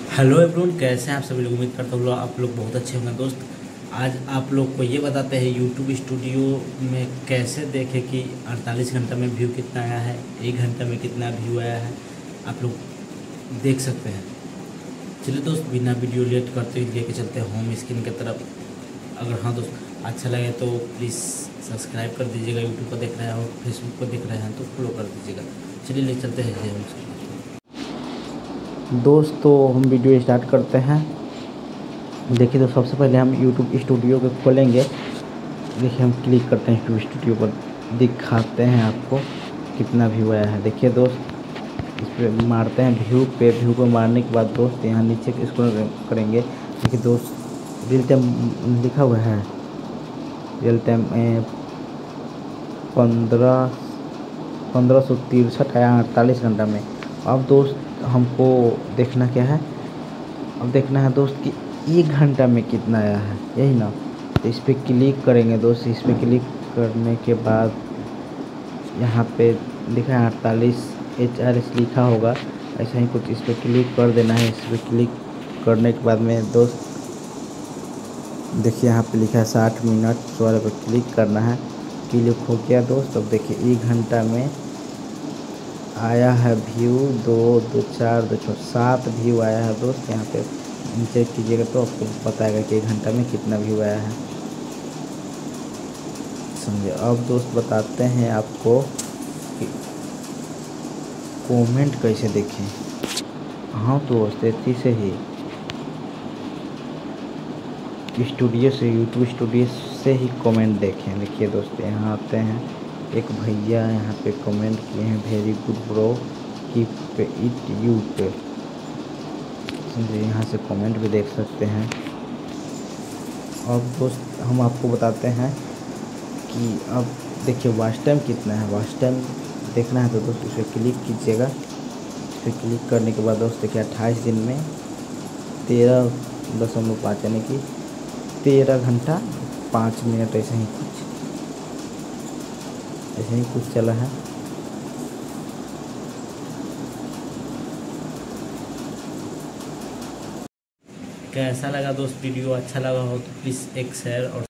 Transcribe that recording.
Hello everyone, कैसे हैं आप सभी लोग। उम्मीद करता हूँ आप लोग बहुत अच्छे होंगे। दोस्त, आज आप लोग को ये बताते हैं यूट्यूब स्टूडियो में कैसे देखें कि 48 घंटा में व्यू कितना आया है, 1 घंटा में कितना व्यू आया है, आप लोग देख सकते हैं। चलिए दोस्त, बिना वीडियो लेट करते ही लेके चलते हैं होम स्क्रीन की तरफ। अगर हाँ दोस्त, अच्छा लगे तो प्लीज़ सब्सक्राइब कर दीजिएगा। यूट्यूब पर देख रहे हैं और फेसबुक पर देख रहे हैं तो फॉलो कर दीजिएगा। चलिए ले चलते हैं होम स्क्रीन। दोस्तों, हम वीडियो स्टार्ट करते हैं। देखिए, तो सबसे पहले हम यूट्यूब स्टूडियो को खोलेंगे। देखिए, हम क्लिक करते हैं यूट्यूब स्टूडियो पर, दिखाते हैं आपको कितना व्यू आया है। देखिए दोस्त, इस पर मारते हैं व्यू पे। व्यू को मारने के बाद दोस्त यहाँ नीचे स्क्रॉल करेंगे। देखिए दोस्त, रियल टाइम लिखा हुआ है। रियल टाइम 1563 आया 48 घंटा में। अब दोस्त हमको देखना क्या है, अब देखना है दोस्त कि 1 घंटा में कितना आया है, यही ना। तो इस पर क्लिक करेंगे दोस्त। इस पर क्लिक करने के बाद यहाँ पे लिखा है 48 लिखा होगा, ऐसा ही कुछ। इस पर क्लिक कर देना है। इस पर क्लिक करने के बाद में दोस्त देखिए यहाँ पे लिखा है 60 मिनट 16 पर क्लिक करना है। क्लिक हो गया दोस्त। अब देखिए 1 घंटा में आया है व्यू 7 व्यू आया है दोस्त। यहाँ पे चेक कीजिएगा तो आपको बताएगा कि 1 घंटा में कितना व्यू आया है, समझे। अब दोस्त बताते हैं आपको कि कमेंट कैसे देखें। हाँ दोस्त, इसी से ही स्टूडियो से, यूट्यूब स्टूडियो से ही कमेंट देखें। देखिए दोस्त, यहाँ आते हैं, एक भैया यहाँ पे कमेंट किए हैं, very good bro, keep it up. समझे, यहाँ से कमेंट भी देख सकते हैं। अब दोस्त हम आपको बताते हैं कि अब देखिए वॉच टाइम कितना है। वॉच टाइम देखना है तो दोस्त इस पर क्लिक कीजिएगा। इस पर क्लिक करने के बाद दोस्त देखिए 28 दिन में 13.5 यानी कि 13 घंटा 5 मिनट ऐसे ही कुछ चला है। कैसा लगा दोस्त वीडियो? अच्छा लगा हो तो प्लीज़ एक शेयर और